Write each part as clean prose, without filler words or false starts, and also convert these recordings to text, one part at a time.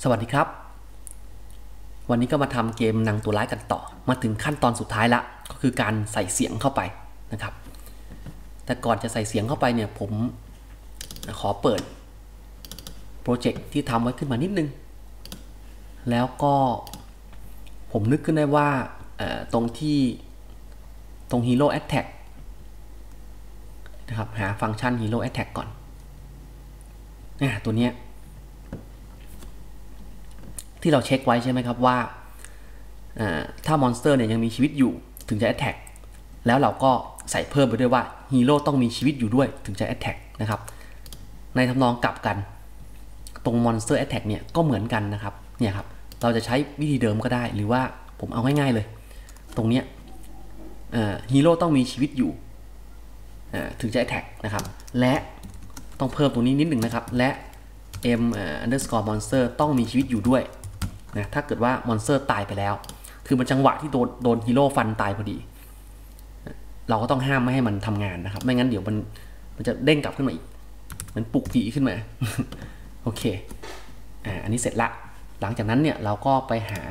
สวัสดีครับวันนี้ก็มาทำเกมนางตัวร้ายกันต่อมาถึงขั้นตอนสุดท้ายละก็คือการใส่เสียงเข้าไปนะครับแต่ก่อนจะใส่เสียงเข้าไปเนี่ยผมขอเปิดโปรเจกต์ที่ทำไว้ขึ้นมานิดนึงแล้วก็ผมนึกขึ้นได้ว่าตรง Hero Attack นะครับหาฟังก์ชัน Hero Attack ก่อนตัวนี้ที่เราเช็คไว้ใช่ไหมครับว่าถ้ามอนสเตอร์เนี่ยยังมีชีวิตอยู่ถึงจะ attack แล้วเราก็ใส่เพิ่มไปด้วยว่าฮีโร่ต้องมีชีวิตอยู่ด้วยถึงจะ attack นะครับในทำนองกลับกันตรง monster attack เนี่ยก็เหมือนกันนะครับเนี่ยครับเราจะใช้วิธีเดิมก็ได้หรือว่าผมเอาง่ายๆเลยตรงเนี้ยฮีโร่ต้องมีชีวิตอยู่ถึงจะ attack นะครับและต้องเพิ่มตรงนี้นิดหนึ่งนะครับและ m_monster ต้องมีชีวิตอยู่ด้วยนะถ้าเกิดว่ามอนสเตอร์ตายไปแล้วคือมันจังหวะที่โดนฮีโร่ฟันตายพอดีเราก็ต้องห้ามไม่ให้มันทำงานนะครับไม่งั้นเดี๋ยวมันจะเด้งกลับขึ้นมาอีกมันปลุกผีขึ้นมาโอเคอันนี้เสร็จละหลังจากนั้นเนี่ยเราก็ไปหา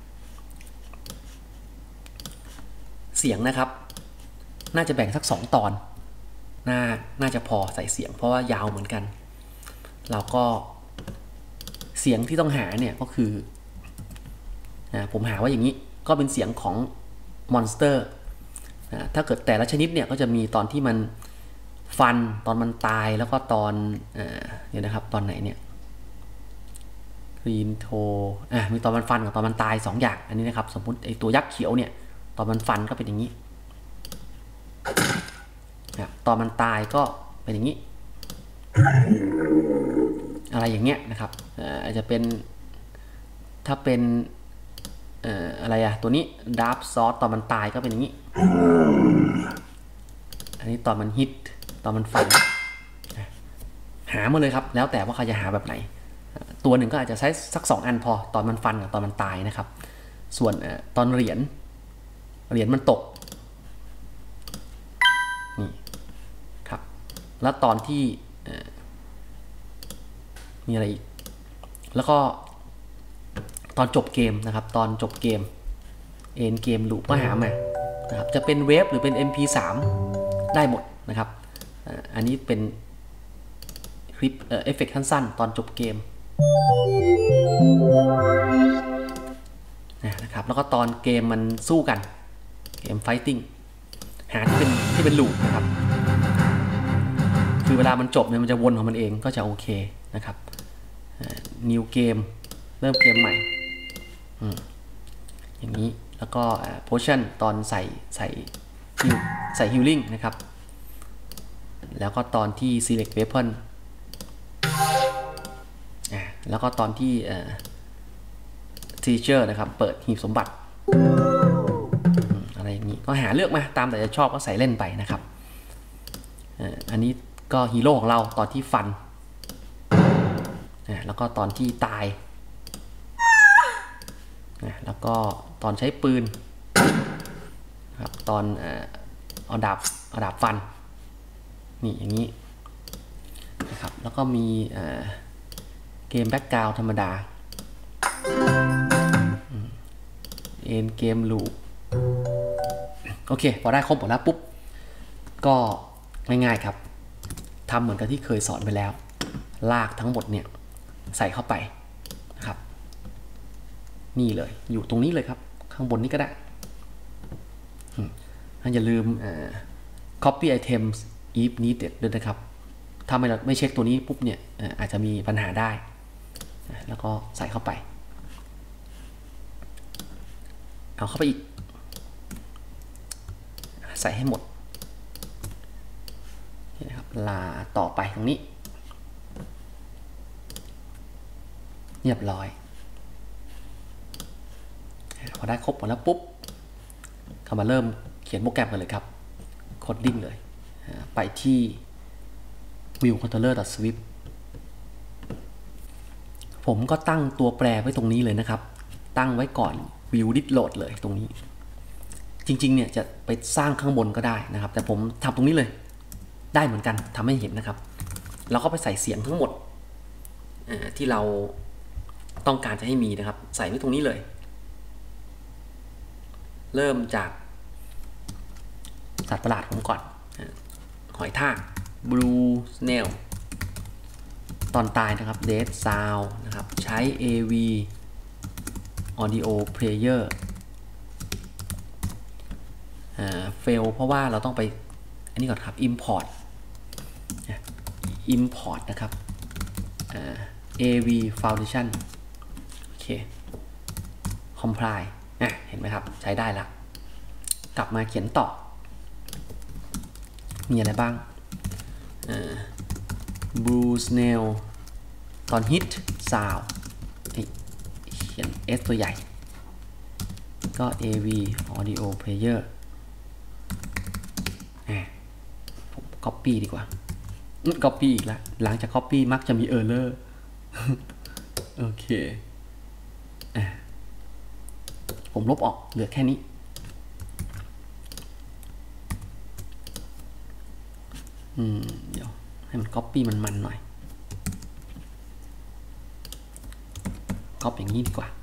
เสียงนะครับน่าจะแบ่งสัก2 ตอนน่าจะพอใส่เสียงเพราะว่ายาวเหมือนกันเราก็เสียงที่ต้องหาเนี่ยก็คือผมหาว่าอย่างนี้ก็เป็นเสียงของมอนสเตอร์ถ้าเกิดแต่ละชนิดเนี่ยก็จะมีตอนที่มันฟันตอนมันตายแล้วก็ตอนเนี่ยนะครับตอนไหนเนี่ยรีนโทมีตอนมันฟันกับตอนมันตาย2 อย่างอันนี้นะครับสมมุติไอตัวยักษ์เขียวเนี่ยตอนมันฟันก็เป็นอย่างนี้ตอนมันตายก็เป็นอย่างนี้อะไรอย่างเงี้ยนะครับอาจจะเป็นถ้าเป็นอะไรตัวนี้ดาร์ฟซอสตอนมันตายก็เป็นอย่างนี้อันนี้ตอนมันฮิตตอนมันฟันหามาเลยครับแล้วแต่ว่าใครจะหาแบบไหนตัวหนึ่งก็อาจจะใช้สัก2 อันพอตอนมันฟันกับตอนมันตายนะครับส่วนตอนเหรียญมันตกนี่ครับแล้วตอนที่มีอะไรอีกแล้วก็ตอนจบเกมนะครับตอนจบเกมเอ็นเกมลูปก็หามานะครับจะเป็นเวฟหรือเป็น MP3 ได้หมดนะครับอันนี้เป็นคลิปเอฟเฟกต์สั้นๆตอนจบเกมนะครับแล้วก็ตอนเกมมันสู้กันเกมไฟติ้งหาที่เป็นลูปนะครับคือเวลามันจบเนี่ยมันจะวนของมันเองก็จะโอเคนะครับนิวเกมเริ่มเกมใหม่อย่างนี้แล้วก็โพชั่นตอนใส่ฮิลลิ่งนะครับแล้วก็ตอนที่ select weapon แล้วก็ตอนที่teacher นะครับเปิดหีบสมบัติอะไรอย่างนี้ก็หาเลือกมาตามแต่จะชอบก็ใส่เล่นไปนะครับอันนี้ก็ฮีโร่ของเราตอนที่ฟันแล้วก็ตอนที่ตายแล้วก็ตอนใช้ปืนครับตอนเอาดาบฟันนี่อย่างนี้นะครับแล้วก็มีเกมแบ็กกราวด์ธรรมดาเอ็นเกมลูปโอเคพอได้ครบหมดแล้วปุ๊บก็ง่ายๆครับทำเหมือนกับที่เคยสอนไปแล้วลากทั้งหมดเนี่ยใส่เข้าไปนะครับนี่เลยอยู่ตรงนี้เลยครับข้างบนนี้ก็ได้อย่าลืมcopy items if needed ด้วยนะครับถ้าไม่เช็คตัวนี้ปุ๊บเนี่ยอาจจะมีปัญหาได้แล้วก็ใส่เข้าไปเอาเข้าไปอีกใส่ให้หมดนี่นะครับลาต่อไปตรงนี้เรียบร้อยพอได้ครบหมดแล้วปุ๊บเข้ามาเริ่มเขียนโปรแกรมกันเลยครับโคดดิ้งเลยไปที่ view controller swift ผมก็ตั้งตัวแปรไว้ตรงนี้เลยนะครับตั้งไว้ก่อน view did load เลยตรงนี้จริงๆเนี่ยจะไปสร้างข้างบนก็ได้นะครับแต่ผมทำตรงนี้เลยได้เหมือนกันทำให้เห็นนะครับเราก็ไปใส่เสียงทั้งหมดที่เราต้องการจะให้มีนะครับใส่ไว้ตรงนี้เลยเริ่มจากสัตว์ประหลาดผมก่อนหอยทาก Blue Snail ตอนตายนะครับ Dead Sound นะครับใช้ AV Audio Player fail เพราะว่าเราต้องไปอันนี้ก่อนครับ import นะครับAV Foundation โอเค comply เห็นไหมครับใช้ได้ละกลับมาเขียนต่อมีอะไรบ้างBlue Snail ตอน hit sound เขียน S ตัวใหญ่ก็ AV Audio Player ผม copy ดีกว่า copy อีกแล้วหลังจาก copy มักจะมี error โอเคผมลบออกเหลือแค่นี้เดี๋ยวให้มัน copy มันหน่อย copy อย่างนี้ดีกว่า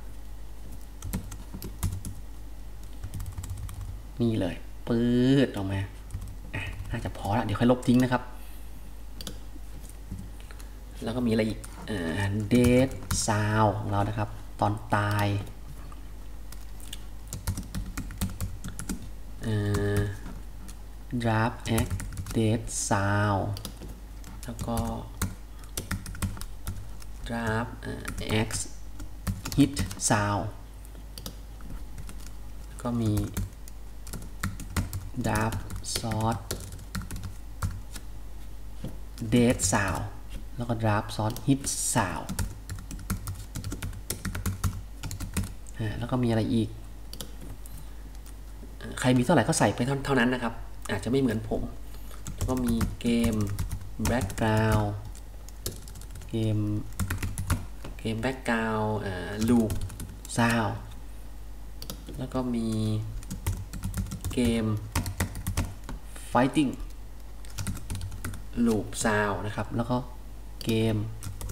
นี่เลยปื๊ดออกมาน่าจะพอละเดี๋ยวค่อยลบทิ้งนะครับแล้วก็มีอะไรอีกDead Sound ของเรานะครับตอนตายDraft Act Dead Sound แล้วก็ Draft Act Hit Sound ก็มี Draft Source Dead Sound แล้วก็ Draft Source Hit Sound แล้วก็มีอะไรอีกใครมีเท่าไหร่ก็ใส่ไปเท่านั้นนะครับอาจจะไม่เหมือนผมแล้วก็มีเกม background เกม background loop sound แล้วก็มีเกม fighting loop sound นะครับแล้วก็เกม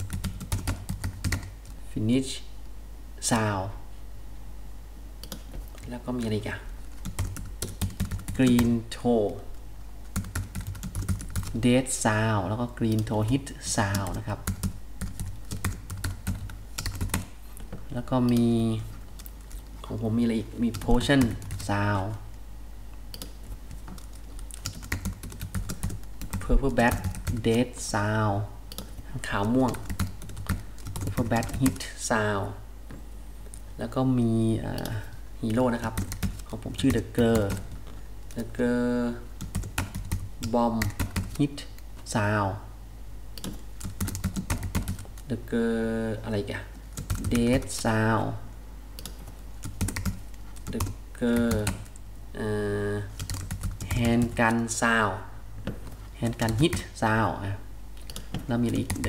finish sound แล้วก็มีอะไรกันGreen Toe Dead Sound แล้วก็ Green Toe Hit Sound นะครับแล้วก็มีของผมมีอะไรอีกมี Potion Sound Purple Bat Dead Sound ขาวม่วง Purple Bat Hit Sound แล้วก็มีฮีโร่นะครับของผมชื่อ The Girl Bomb Hit Sound อะไรกัน Dead Sound Handgun Sound Handgun Hit Sound แล้วมีอะไรอีก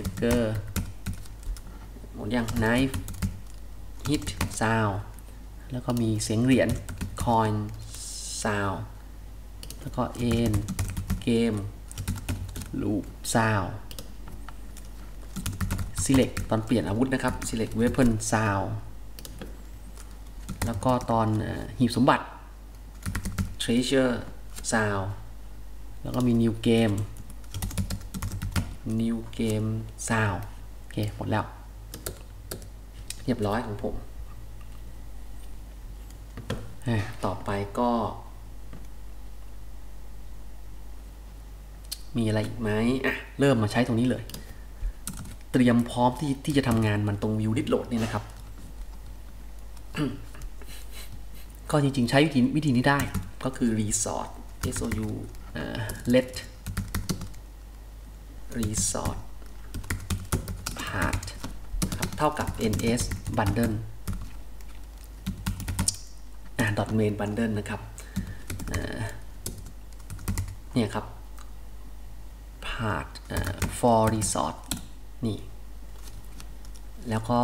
หมดยัง Knife Hit Sound แล้วก็มีเสียงเหรียญ Coin Sound แล้วก็ End Game Loop Sound Select ตอนเปลี่ยนอาวุธนะครับ Select Weapon Sound แล้วก็ตอนหีบสมบัติ Treasure Sound แล้วก็มี New Game Sound โอเคหมดแล้วเรียบร้อยของผมต่อไปก็มีอะไรอีกไหมเริ่มมาใช้ตรงนี้เลยเตรียมพร้อมที่จะทำงานมันตรง View List Load นี่นะครับ ก็จริงๆใช้วิธีนี้ได้ก็คือ Resort let Resort Path เท่ากับ ns bundle .main bundle นะครับเนี่ยครับ path for resort นี่แล้วก็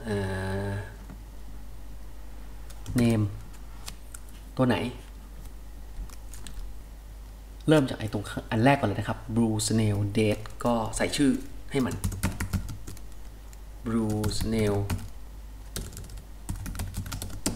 name ตัวไหนเริ่มจากไอ้ตรงอันแรกก่อนเลยนะครับ Blue Snail Dead ก็ใส่ชื่อให้มัน Blue Snail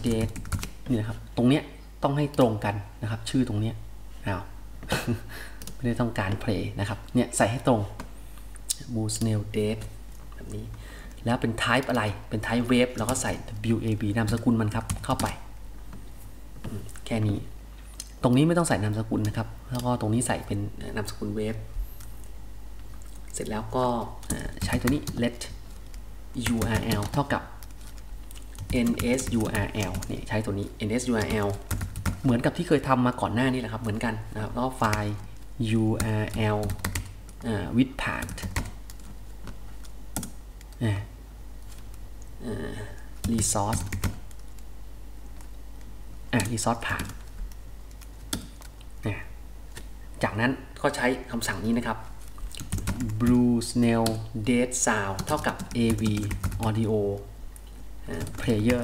date นี่นะครับตรงเนี้ยต้องให้ตรงกันนะครับชื่อตรงเนี้ยไม่ได้ต้องการ play นะครับเนี่ยใส่ให้ตรง Bushnell date แบบนี้แล้วเป็น type อะไรเป็น type wave แล้วก็ใส่ WAV นามสกุลมันครับเข้าไปแค่นี้ตรงนี้ไม่ต้องใส่นามสกุลนะครับแล้วก็ตรงนี้ใส่เป็นนามสกุล wave เสร็จแล้วก็ใช้ตัวนี้ let URL เท่ากับ NSURL นี่ใช้ตัวนี้ NSURL เหมือนกับที่เคยทำมาก่อนหน้านี้แหละครับเหมือนกันนะครับแล้วก็ไฟล์ URL with path resource resource path จากนั้นก็ใช้คำสั่งนี้นะครับ Bushnell date sound เท่ากับ AV audio player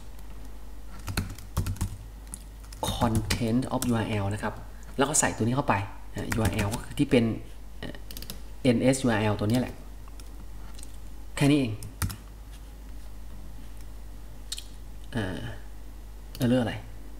content of URL นะครับแล้วก็ใส่ตัวนี้เข้าไป URL ก็คือที่เป็น NSURL ตัวนี้แหละแค่นี้เองเรื่องอะไร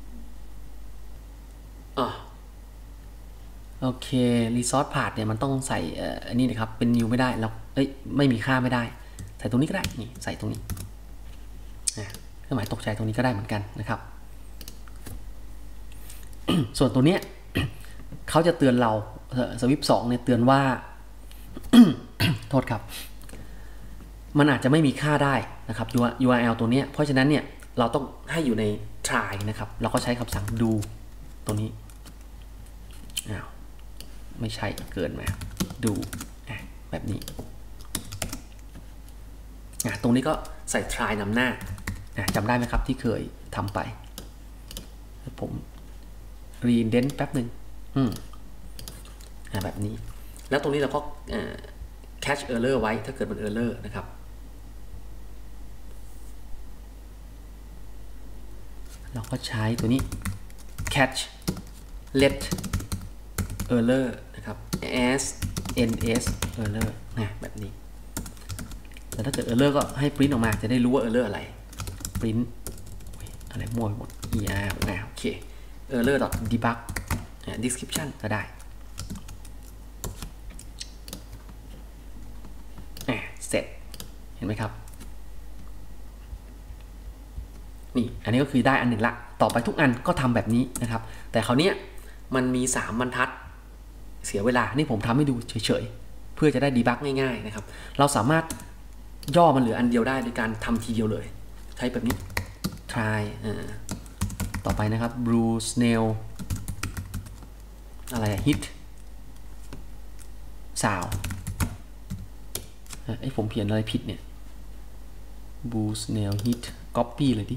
โอเค resource path เนี่ยมันต้องใส่อันนี้นะครับเป็น new ไม่ได้แล้วไม่มีค่าไม่ได้ใส่ตรงนี้ก็ได้นี่ใส่ตรงนี้เครื่องหมายตกใจตรงนี้ก็ได้เหมือนกันนะครับ ส่วนตัวเนี้ย เขาจะเตือนเราสวิป2เนี่ยเตือนว่า โทษครับมันอาจจะไม่มีค่าได้นะครับ URL ตัวเนี้ยเพราะฉะนั้นเนี่ยเราต้องให้อยู่ใน try นะครับเราก็ใช้คำสั่ง do ตัวนี้ไม่ใช่เกินมา do แบบนี้ตรงนี้ก็ใส่ try นำหน้าจำได้ไหมครับที่เคยทำไปผม reindent แป๊บหนึ่งแบบนี้แล้วตรงนี้เราก็catch error ไว้ถ้าเกิดมัน error นะครับเราก็ใช้ตัวนี้ catch let error นะครับ as ns error แบบนี้แต่ถ้าเกิด error ก็ให้ print ออกมาจะได้รู้ว่า error อะไร print อะไรมั่วไปหมด er โอเค error.debug description ก็ได้เสร็จเห็นไหมครับนี่อันนี้ก็คือได้อันหนึ่งละต่อไปทุกอันก็ทำแบบนี้นะครับแต่คราวนี้มันมี3บรรทัดเสียเวลานี่ผมทำให้ดูเฉยๆเพื่อจะได้ดีบักง่ายๆนะครับเราสามารถย่อมันเหลืออันเดียวได้โดยการทำทีเดียวเลยใช้แบบนี้ try ต่อไปนะครับ Bushnell อะไรhit sound ผมเขียนอะไรผิดเนี่ย Bushnell hit copy เลยดิ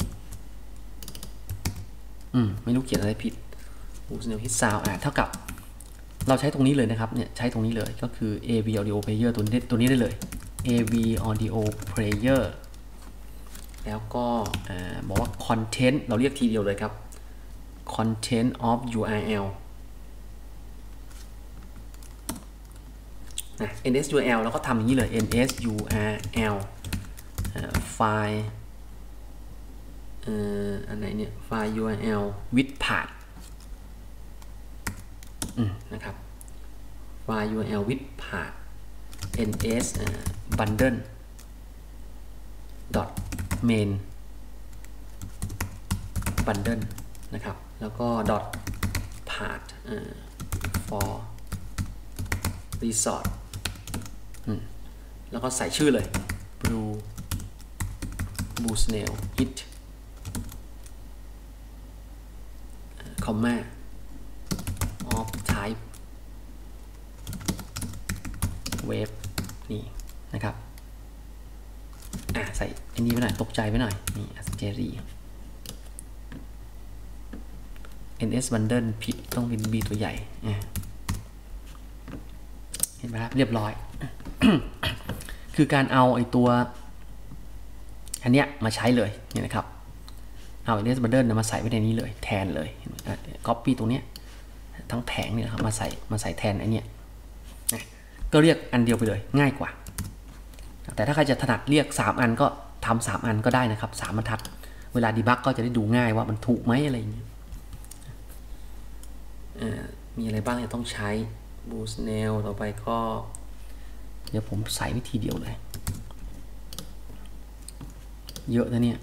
ไม่รู้เขียนอะไรผิด Bushnell hit sound เท่ากับเราใช้ตรงนี้เลยนะครับเนี่ยใช้ตรงนี้เลยก็คือ AV audio player ตัวนี้ได้เลย AV audio player แล้วก็บอกว่า content เราเรียกทีเดียวเลยครับ content of URL NSURL แล้วก็ทำอย่างนี้เลย NSURL ไฟล์อันไหนเนี่ยไฟล์ URL with path นะครับไฟล์ URL with path ns bundle main bundle นะครับแล้วก็ path for resortแล้วก็ใส่ชื่อเลย Bushnell hit comma of type wave นี่นะครับใส่อันนี้ไปหน่อยตกใจไปหน่อยนี่เจรี ns bundle ผิดต้องเป็น b ตัวใหญ่เห็นไหมครับเรียบร้อย คือการเอาไอตัวอันเนี้ยมาใช้เลยเนี่ยนะครับเอา NS Bundle มาใส่ไว้ในนี้เลยแทนเลย Copy ตรงเนี้ยทั้งแผงเนี่ยครับมาใส่แทนไอเนี้ยก็เรียกอันเดียวไปเลยง่ายกว่าแต่ถ้าใครจะถนัดเรียก3อันก็ทำ3อันก็ได้นะครับ3บรรทัดเวลาดีบักก็จะได้ดูง่ายว่ามันถูกไหมอะไรอย่างเงี้ยมีอะไรบ้างที่ต้องใช้ boost nail ต่อไปก็เดี๋ยวผมใส่วิธีเดียวเลยเยอะนะเนี่ย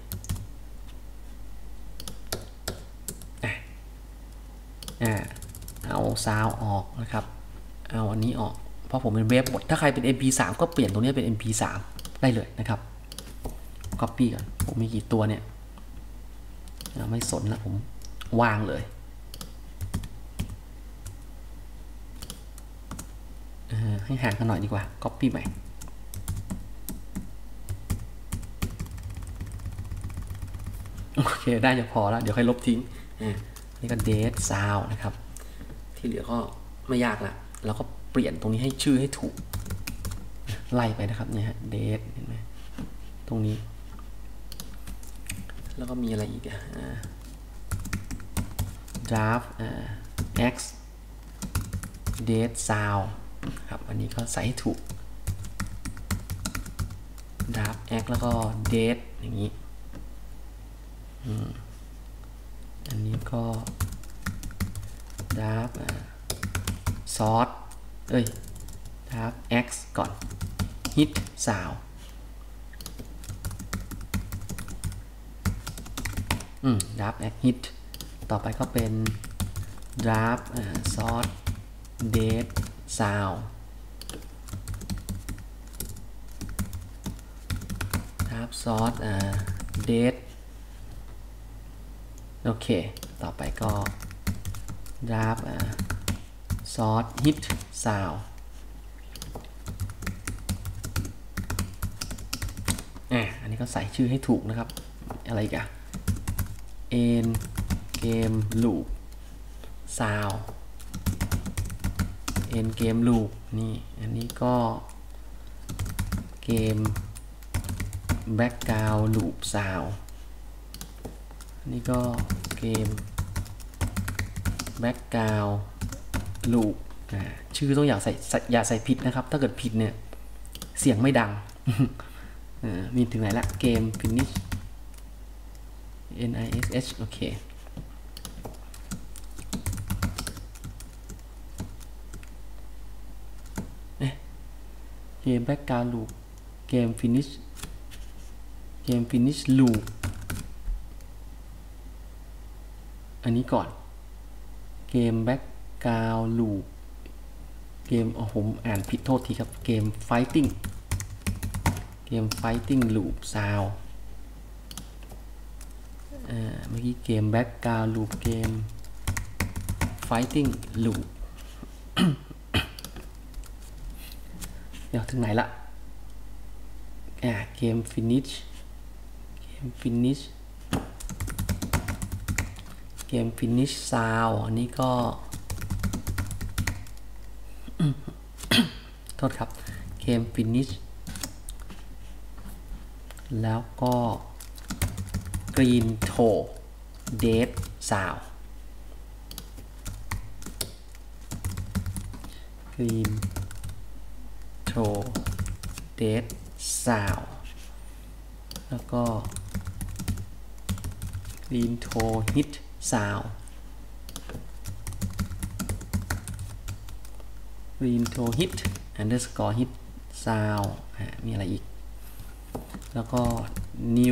เอาซาวออกนะครับเอาอันนี้ออกเพราะผมเป็นเวฟหมดถ้าใครเป็น mp3 ก็เปลี่ยนตรงนี้เป็น mp3 ได้เลยนะครับ copy ก่อนผมมีกี่ตัวเนี่ยไม่สนแล้วผมวางเลยให้ห่างกันหน่อยดีกว่า copy ใหม่โอเคได้จะพอแล้วเดี๋ยวค่อยลบทิ้งนี่ก็ date sound นะครับที่เหลือก็ไม่ยากละเราก็เปลี่ยนตรงนี้ให้ชื่อให้ถูกไล่ไปนะครับเนี่ยฮะ date เห็นไหมตรงนี้แล้วก็มีอะไรอีกdraft x date sound ครับอันนี้ก็ใส่ให้ถูก draft x แล้วก็ date อย่างนี้อันนี้ก็ draft source draft x ก่อน hit sound draft x hit ต่อไปก็เป็น draft source date sound draft source date โอเคต่อไปก็ draft source hit sound อันนี้ก็ใส่ชื่อให้ถูกนะครับอะไรอีกend game loop sound end game loop นี่อันนี้ก็เกม background loop sound อันนี้ก็เกม background loop ชื่อต้องอย่าใส่ผิดนะครับถ้าเกิดผิดเนี่ยเสียงไม่ดัง มีถึงไหนละเกม finish nish โอเคเกม background loop เกม finish loop อันนี้ก่อนเกม background loop เกมผมอ่านผิดโทษทีครับเกม fighting loop sound เมื่อกี้เกม background loop เกม fighting loop เดี๋ยวถึงไหนละเกม finish sound อันนี้ก็ โทษครับเกม finish แล้วก็ green toe date sound green toe date sound แล้วก็ green toe hit sound green toe hit underscore hit sound มีอะไรอีกแล้วก็ new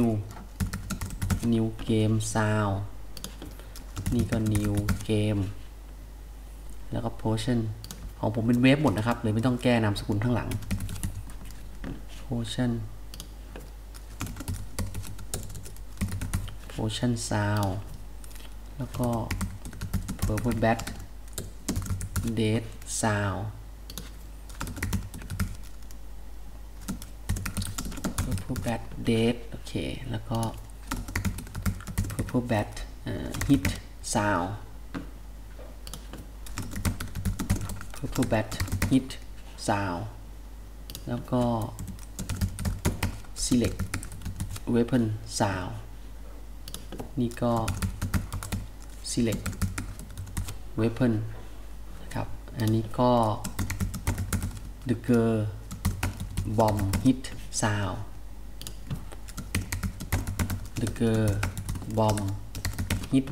game sound นี่ก็ new game แล้วก็ portion ของผมเป็นเวฟหมดนะครับเลยไม่ต้องแก้นามสกุลข้างหลัง portion sound แล้วก็ purple bat date sound purple bat date โอเคแล้วก็ purple bat hit sound purple bat hit sound แล้วก็ select weapon sound นี่ก็ select weapon นะครับอันนี้ก็ the girl bomb hit sound the girl bomb hit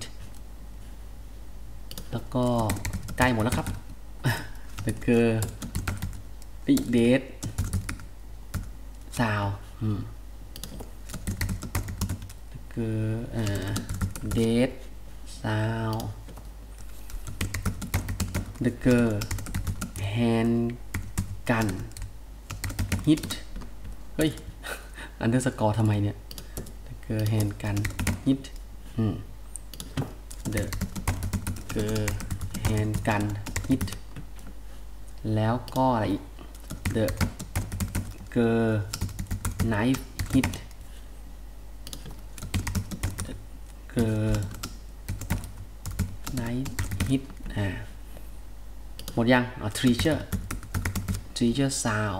แล้วก็ใกล้หมดแล้วครับthe girl dead sound the girl dead sound the girl hand gun hit เฮ้ย underscore ทำไมเนี่ย the girl hand gun hit the girl hand gun hit แล้วก็อะไรอีก the girl knife hit the girl knife hit หมดยังtreasure sound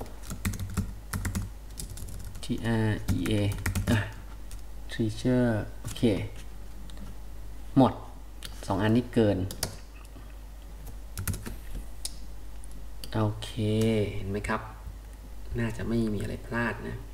TREA treasure โอเคหมด2 อันนี้เกินโอเคเห็นไหมครับน่าจะไม่มีอะไรพลาดนะ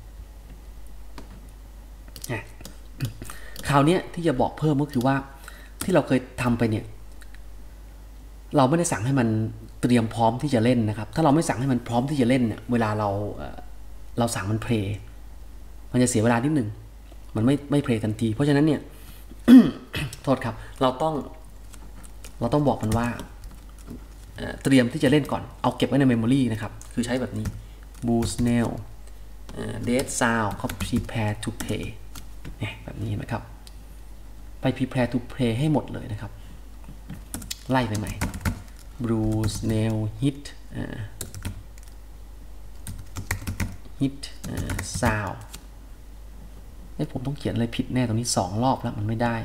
คราวนี้ที่จะบอกเพิ่มก็คือว่าที่เราเคยทำไปเนี่ยเราไม่ได้สั่งให้มันเตรียมพร้อมที่จะเล่นนะครับถ้าเราไม่สั่งให้มันพร้อมที่จะเล่นเนี่ยเวลาเราสั่งมันเพลย์มันจะเสียเวลานิดนึงมันไม่เพลย์ทันทีเพราะฉะนั้นเนี่ย โทษครับเราต้องบอกมันว่าเตรียมที่จะเล่นก่อนเอาเก็บไว้ในเมมโมรีนะครับคือใช้แบบนี้ boost nail dead sound ก็ prepare to play แบบนี้เห็นไหมครับไป prepare to play ให้หมดเลยนะครับไล่ไปใหม่ boost nail hit sound ผมต้องเขียนอะไรผิดแน่ตรงนี้2 รอบแล้วมันไม่ได้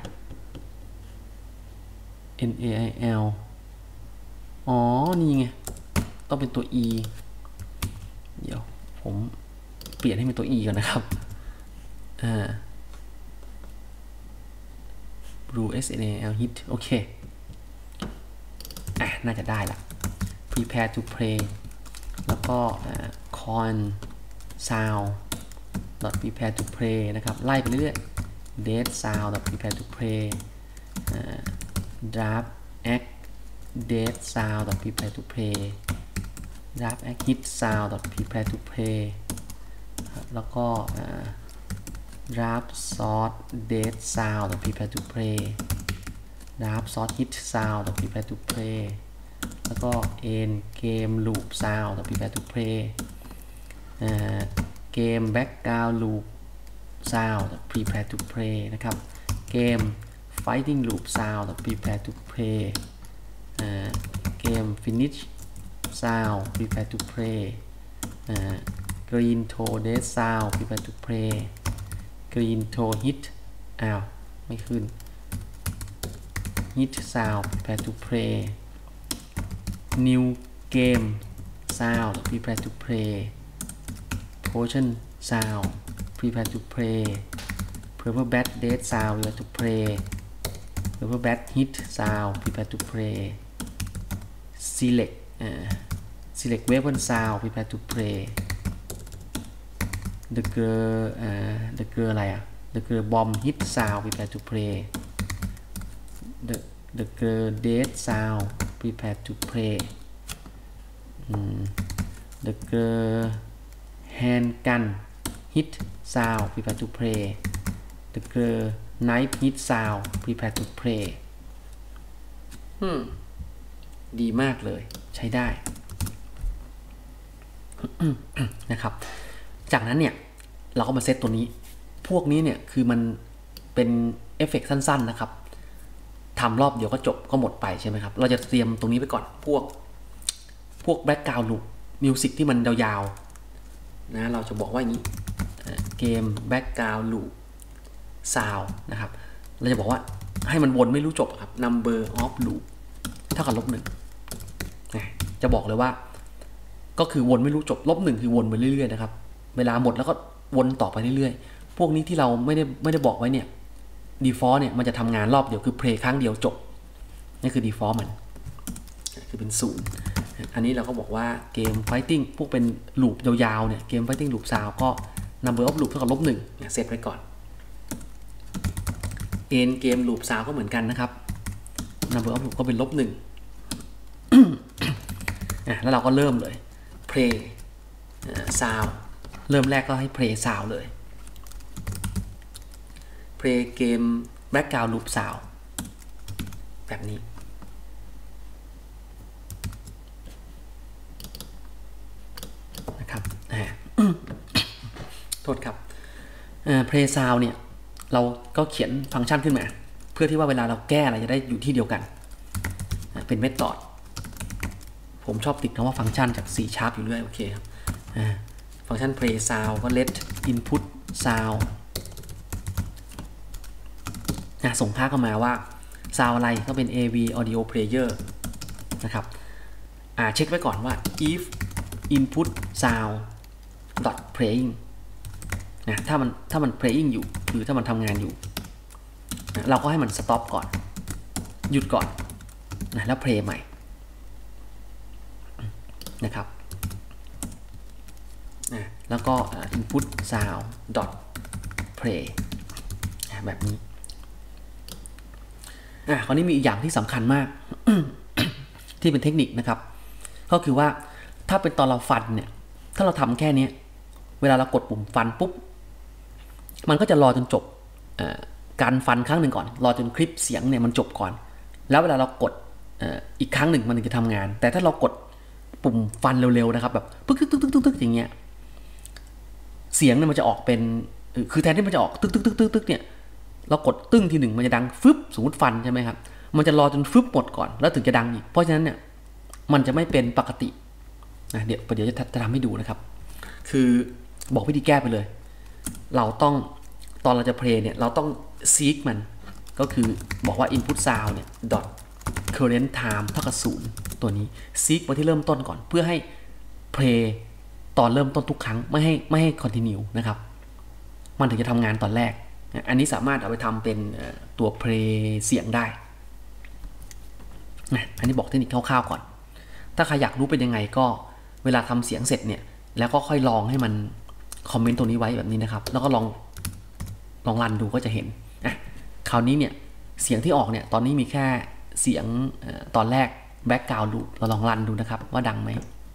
nail อ๋อนี่ไงต้องเป็นตัว e เดี๋ยวผมเปลี่ยนให้เป็นตัว e ก่อนนะครับblue snal hit โอเคน่าจะได้ละ prepare to play แล้วก็con sound prepare to play นะครับไล่ไปเรื่อย dead sound prepare to play draft act dead sound prepare to play draft act hit sound prepare to play แล้วก็draft source dead sound prepare to play draft source hit sound prepare to play แล้วก็ end game loop sound prepare to play game background loop sound prepare to play นะครับ game fighting loop sound prepare to play game finish sound prepare to play green toe dead sound prepare to play green toe hit ไม่ขึ้น hit sound prepare to play new game sound prepare to play potion sound prepare to play purple bat dead sound prepare to play purple bat hit sound prepare to play select weapon sound prepare to play the girl อะไรthe girl bomb hit sound prepare to play the girl dead sound prepare to play the girl handgun hit sound prepare to play the girl knife hit sound prepare to play ดีมากเลยใช้ได้ นะครับจากนั้นเนี่ยเราก็มาเซตตัวนี้พวกนี้เนี่ยคือมันเป็นเอฟเฟกต์สั้นๆนะครับทำรอบเดียวก็จบก็หมดไปใช่ไหมครับเราจะเตรียมตรงนี้ไปก่อนพวกแบ็กกราวด์ลูปมิวสิกที่มันยาวๆนะเราจะบอกว่าอย่างนี้เกมแบ็กกราวด์ลูปซาวนะครับเราจะบอกว่าให้มันวนไม่รู้จบครับ number of loop เท่ากับ-1จะบอกเลยว่าก็คือวนไม่รู้จบ-1คือวนไปเรื่อยๆนะครับเวลาหมดแล้วก็วนต่อไปเรื่อยๆพวกนี้ที่เราไม่ได้บอกไว้เนี่ย default เนี่ยมันจะทำงานรอบเดียวคือ play ครั้งเดียวจบนี่คือ default มันคือเป็น0อันนี้เราก็บอกว่าเกม fighting พวกเป็นลูปยาวๆเนี่ยเกม fighting loop sound ก็ number of loop เท่ากับ-1เซตไว้ก่อน end game loop sound ก็เหมือนกันนะครับ number of loop ก็เป็น-1 แล้วเราก็เริ่มเลย play sound เริ่มแรกก็ให้ play sound เลย play game background loop sound แบบนี้นะครับโทษครับplay sound เนี่ยเราก็เขียนฟังก์ชันขึ้นมาเพื่อที่ว่าเวลาเราแก้อะไรจะได้อยู่ที่เดียวกันเป็นเมธอดผมชอบติดคำว่าฟังก์ชันจาก C# อยู่เรื่อยโอเคครับฟังก์ชัน play sound ก็ let input sound ส่งค่าเข้ามาว่า sound อะไรก็เป็น AV audio player นะครับเช็คไว้ก่อนว่า if input sound dot playing ถ้ามัน playing อยู่หรือถ้ามันทำงานอยู่เราก็ให้มัน stop ก่อนหยุดก่อนแล้ว play ใหม่นะครับแล้วก็ input sound dot play แบบนี้คราวนี้มีอีกอย่างที่สำคัญมาก ที่เป็นเทคนิคนะครับก็คือว่าถ้าเป็นตอนเราฟันเนี่ยถ้าเราทำแค่นี้เวลาเรากดปุ่มฟันปุ๊บมันก็จะรอจนจบการฟันครั้งหนึ่งก่อนรอจนคลิปเสียงเนี่ยมันจบก่อนแล้วเวลาเรากดอีกครั้งหนึ่งมันถึงจะทำงานแต่ถ้าเรากดปุ่มฟันเร็วๆนะครับแบบปึ๊กตึ๊กตึ๊กตึ๊กตึ๊กอย่างเงี้ยเสียงเนี่ยมันจะออกเป็นคือแทนที่มันจะออกตึ๊กตึ๊กตึ๊กตึ๊กตึ๊กเนี่ยเรากดตึ้งทีหนึ่งมันจะดังฟึบสมมติฟันใช่ไหมครับมันจะรอจนฟึบหมดก่อนแล้วถึงจะดังอีกเพราะฉะนั้นเนี่ยมันจะไม่เป็นปกติเดี๋ยวจะทำให้ดูนะครับคือบอกวิธีแก้ไปเลยเราต้องตอนเราจะเพลย์เนี่ยเราต้อง seek มันก็คือบอกว่า input sound เนี่ย dot current time เท่ากับ0ตัวนี้ seek มาที่เริ่มต้นก่อนเพื่อให้เพลย์ตอนเริ่มต้นทุกครั้งไม่ให้ continue นะครับมันถึงจะทำงานตอนแรกอันนี้สามารถเอาไปทำเป็นตัวเพลย์เสียงได้อันนี้บอกเทคนิคคร่าวๆก่อนถ้าใครอยากรู้เป็นยังไงก็เวลาทำเสียงเสร็จเนี่ยแล้วก็ค่อยลองให้มันคอมเมนต์ตรงนี้ไว้แบบนี้นะครับแล้วก็ลองรันดูก็จะเห็นคราวนี้เนี่ยเสียงที่ออกเนี่ยตอนนี้มีแค่เสียงตอนแรกแบ็กกราวด์ลูปเราลองรันดูนะครับว่าดังไหม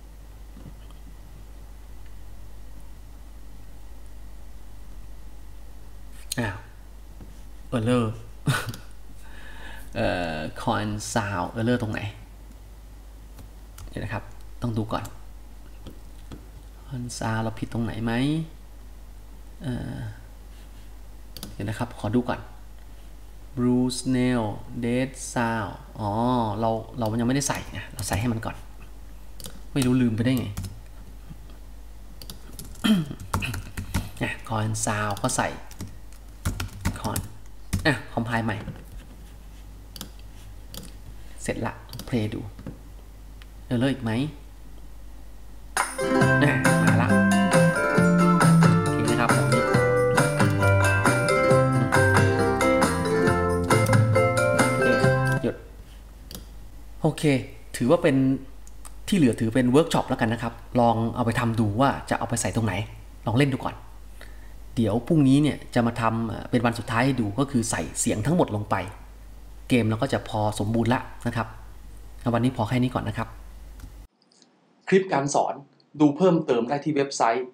error sound error ตรงไหนเดี๋ยวนะครับต้องดูก่อนsound เราผิดตรงไหนไหมเดี๋ยวนะครับขอดูก่อน blue snail dead sound เรายังไม่ได้ใส่เราใส่ให้มันก่อนไม่รู้ลืมไปได้ไงcon sound ก็ใส่ con compile ใหม่เสร็จละเพลย์ดูเลยอีกไหมมาละโอเคนะครับแบบนี้หยุดโอเคถือว่าเป็นที่เหลือถือเป็นเวิร์กช็อปแล้วกันนะครับลองเอาไปทำดูว่าจะเอาไปใส่ตรงไหนลองเล่นดูก่อนเดี๋ยวพรุ่งนี้เนี่ยจะมาทำเป็นวันสุดท้ายให้ดูก็คือใส่เสียงทั้งหมดลงไปเกมเราก็จะพอสมบูรณ์ละนะครับวันนี้พอแค่นี้ก่อนนะครับคลิปการสอนดูเพิ่มเติมได้ที่เว็บไซต์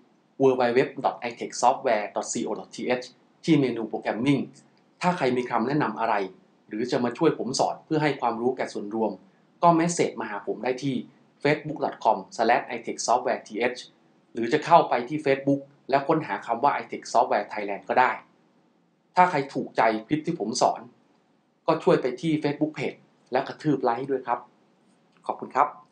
www.itechsoftware.co.th ที่เมนูโปรแกรมมิ่งถ้าใครมีคำแนะนำอะไรหรือจะมาช่วยผมสอนเพื่อให้ความรู้แก่ส่วนรวมก็เมสเสจมาหาผมได้ที่ facebook.com/itechsoftwareth หรือจะเข้าไปที่ Facebook แล้วค้นหาคำว่า iTech Software Thailand ก็ได้ถ้าใครถูกใจคลิปที่ผมสอนก็ช่วยไปที่ Facebook Page และกระทืบไลค์ด้วยครับขอบคุณครับ